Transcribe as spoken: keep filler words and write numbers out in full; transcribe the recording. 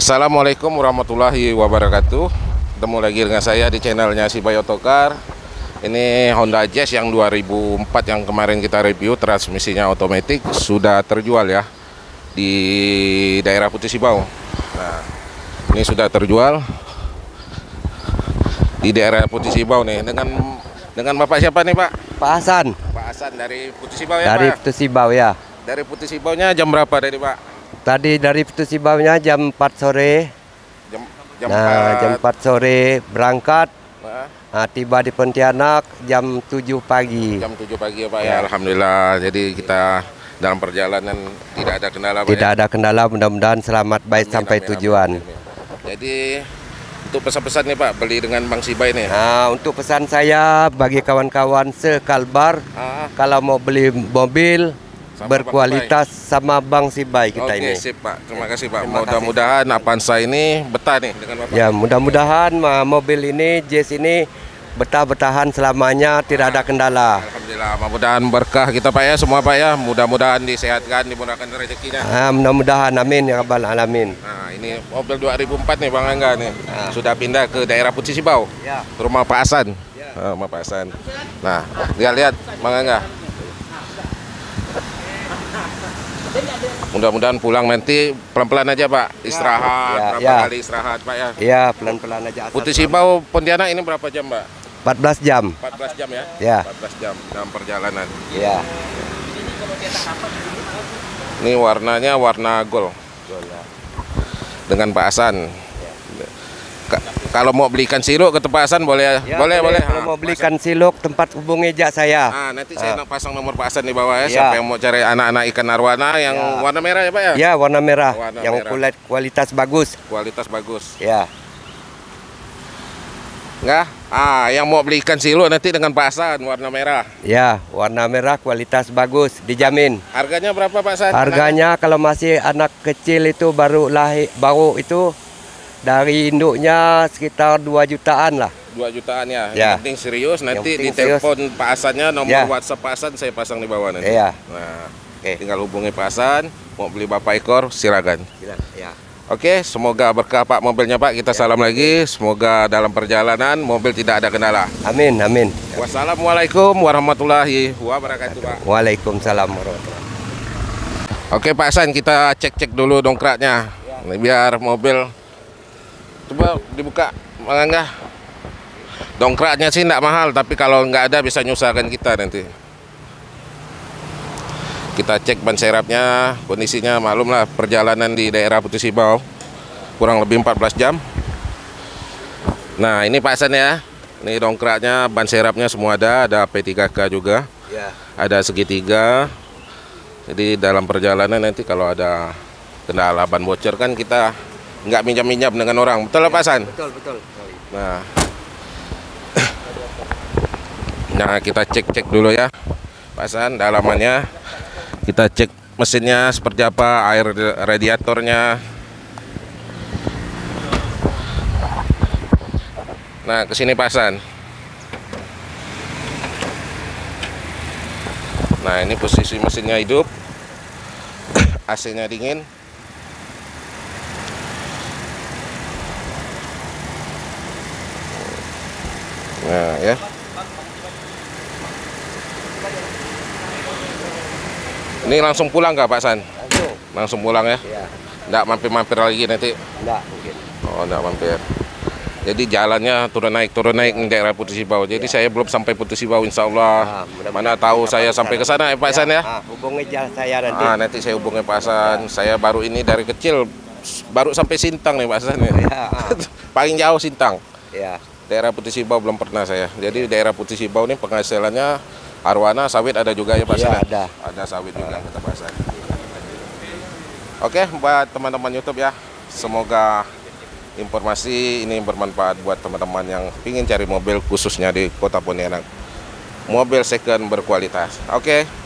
Assalamualaikum warahmatullahi wabarakatuh. Ketemu lagi dengan saya di channelnya Sibai Otokar. Ini Honda Jazz yang dua ribu empat yang kemarin kita review, transmisinya otomatis, sudah terjual ya di daerah Putih Sibau. Nah, ini sudah terjual di daerah Putih Sibau nih. Dengan dengan Bapak siapa nih, Pak? Pak Hasan. Pak Hasan dari Putih Sibau ya, Dari Pak? Putih Sibau ya. Dari Putih Sibaunya jam berapa tadi, Pak? Tadi dari Putih Sibaunya jam empat sore. Jam jam Nah, empat. jam empat sore berangkat. Nah, Nah, tiba di Pontianak jam tujuh pagi. jam tujuh pagi ya, Pak ya. Ya. Alhamdulillah. Jadi kita dalam perjalanan tidak ada kendala, Pak. Tidak Ya? ada kendala, mudah-mudahan selamat baik Amin, sampai amin, tujuan. amin, amin. Jadi untuk pesan-pesan nih, Pak, beli dengan Bang Sibai nih. Nah, untuk pesan saya bagi kawan-kawan sekalbar, Ah, kalau mau beli mobil Sama berkualitas sama Bang Sibai kita Oke, ini. sip, Pak. Terima kasih, Pak. Terima Mudah-mudahan Avanza ini betah nih dengan Bapak. Ya, mudah-mudahan ma- mobil ini, Jazz ini betah-betahan selamanya, tidak ada kendala. Alhamdulillah, mudah-mudahan berkah kita, Pak ya, semua, Pak ya. Mudah-mudahan disehatkan, dimudahkan rezekinya. Ah, mudah-mudahan, amin ya rabbal alamin. Nah, ini mobil dua ribu empat nih, Bang Angga nih. Sudah pindah ke daerah Putih Sibau. Ya. Rumah Pak Hasan. Ah, rumah Pak Hasan. Nah, lihat-lihat, Bang Angga. Mudah-mudahan pulang nanti pelan-pelan aja, Pak. Istirahat, Ya, berapa ya. kali istirahat, Pak ya. Iya, pelan-pelan aja. asal Putih selamat. Sibau Pontianak ini berapa jam, Mbak? empat belas jam. empat belas jam ya? Ya. empat belas jam dalam perjalanan. Ya. Ini warnanya warna gold dengan Pak Hasan. Ka- Kalau mau belikan sirup ke Pak Hasan boleh, Ya, boleh, boleh. Kalau Ah, mau belikan siluk, tempat hubungi jak saya. Ah, nanti saya Ah. nak pasang nomor Pak Hasan di bawah ya. Ya. Siapa yang mau cari anak-anak ikan arwana yang Ya. warna merah ya, Pak ya? Ya, warna merah, Warna yang merah. kulit kualitas bagus. Kualitas bagus. Ya. Enggak? Ah, yang mau beli ikan silup nanti dengan Pak Hasan warna merah. Ya, warna merah kualitas bagus, dijamin. Harganya berapa, Pak Hasan? Harganya kalau masih anak kecil itu baru lahir, baru itu dari induknya sekitar dua jutaan lah. dua jutaan ya. Ya. Yang penting serius, nanti penting di telepon Pak Hasannya, nomor Ya. WhatsApp Pak Hasan saya pasang di bawah nanti. Iya. Nah, Oke. tinggal hubungi Pak Hasan, mau beli Bapak ekor silakan. Ya. Oke, semoga berkah Pak mobilnya, Pak. Kita salam lagi. Semoga dalam perjalanan mobil tidak ada kendala. Amin, amin. Wassalamualaikum warahmatullahi wabarakatuh, Pak. Waalaikumsalam warahmatullahi. Oke, Pak Hasan, kita cek-cek dulu dongkraknya. Ini biar mobil. Coba dibuka, Bang Angga. Dongkraknya sih tidak mahal, tapi kalau nggak ada bisa nyusahkan kita nanti. Kita cek ban serapnya, kondisinya maklum lah, perjalanan di daerah Putih Sibau kurang lebih empat belas jam. Nah, ini Pak Hasan ya. Ini dongkraknya, ban serapnya semua ada, ada P tiga K juga, Ya. ada segitiga. Jadi dalam perjalanan nanti kalau ada kendala ban bocor kan kita nggak minjam-minjam dengan orang. Betul lah, Pak Hasan? Betul, betul. Nah, nah kita cek-cek dulu ya, Pak Hasan, dalamannya. Kita cek mesinnya seperti apa, air radiatornya. Nah, kesini Pak Hasan. Nah, ini posisi mesinnya hidup, A C-nya dingin. Nah, ya. Ini langsung pulang nggak Pak San? Langsung. Langsung pulang ya? Ya. Nggak mampir-mampir lagi nanti? Enggak mungkin. Oh, nggak mampir. Jadi jalannya turun naik turun naik di daerah Putih Sibau. Jadi saya belum sampai Putih Sibau, insya Allah. Ah, mudah-mudahan Mana tahu bisa saya Pak sampai ke sana ya Pak San ya? Ah, hubungi jak saya nanti. Ah, nanti saya hubungi Pak San. Saya baru ini dari kecil baru sampai Sintang nih Pak San ya. Ya, ah. Paling jauh Sintang. Ya. Daerah Putih Sibau belum pernah saya. Jadi daerah Putih Sibau ini penghasilannya arwana, sawit ada juga ya Pak Iya, San? ya? ada. Ada sawit juga kata Pak San. Oke, buat teman-teman YouTube ya. Semoga informasi ini bermanfaat buat teman-teman yang ingin cari mobil khususnya di Kota Pontianak. Mobil second berkualitas. Oke.